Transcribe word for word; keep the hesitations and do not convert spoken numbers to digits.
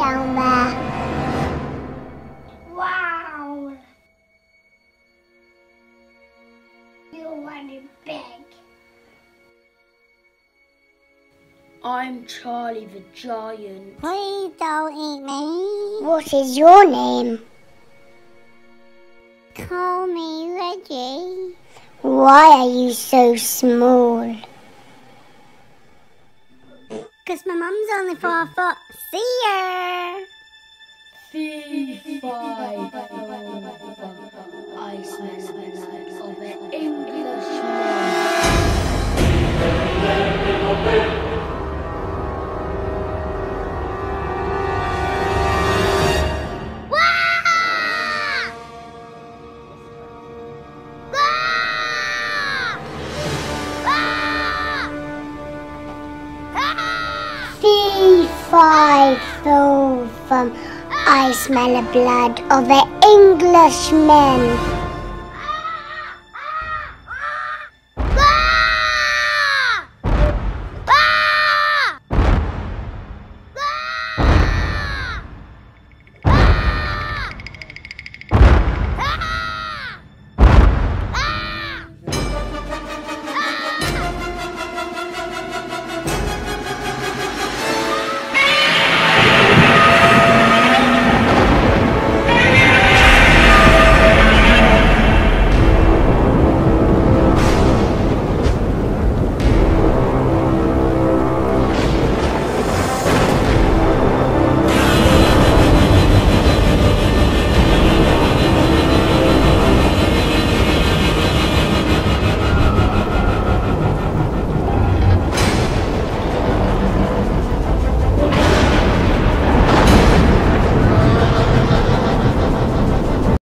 down there. Wow! You want it big. I'm Charlie the Giant. Please don't eat me. What is your name? Call me Reggie. Why are you so small? Because my mum's only four foot. See ya! Fee, fi, I smell of an Englishman. Fee, fi, fo, fum. I smell the blood of an Englishman.